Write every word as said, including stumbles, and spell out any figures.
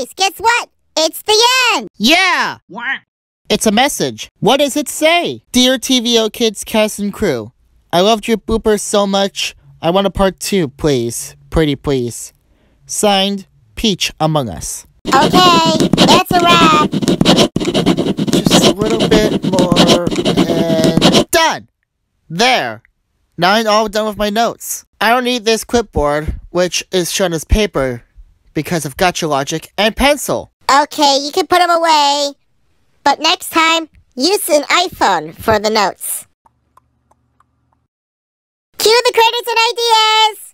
Guys, guess what? It's the end! Yeah! What? It's a message. What does it say? Dear T V O Kids cast and crew, I loved your bloopers so much. I want a part two, please. Pretty please. Signed, Peach Among Us. Okay, that's a wrap. Just a little bit more, and done! There. Now I'm all done with my notes. I don't need this clipboard, which is shown as paper, because of gotcha logic, and pencil. Okay, you can put them away. But next time, use an iPhone for the notes. Cue the credits and ideas!